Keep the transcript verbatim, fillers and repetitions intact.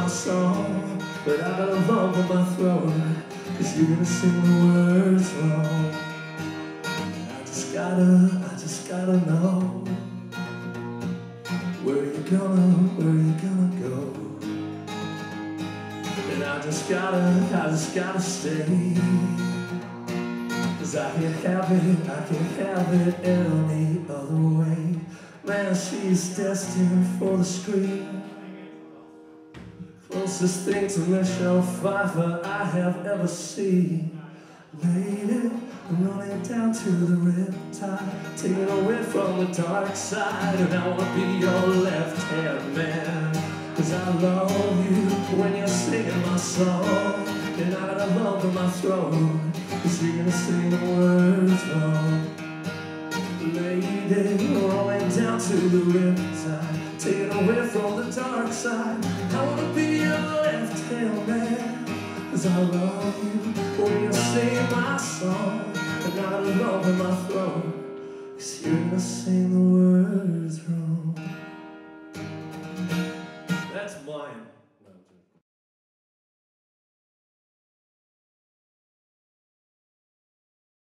song, but I got a lump in my throat, cause you're gonna sing the words wrong. I just gotta, I just gotta know, where you gonna, where you gonna go? And I just gotta, I just gotta stay, cause I can't have it, I can't have it any other way. Man, she's destined for the screen, closest thing to Michelle Pfeiffer I have ever seen. Lady, I'm running down to the riptide, taking away from the dark side, and I wanna be your left-hand man, cause I love you when you're singing my song. And I got a lump in my throat, cause you're gonna sing the words wrong. Lady, rolling down to the riptide, taking away from the dark side, I wanna be your left-hand man, cause I love you when you sing my song. And I got a lump in my throat, cause you're gonna sing the words wrong. That's mine.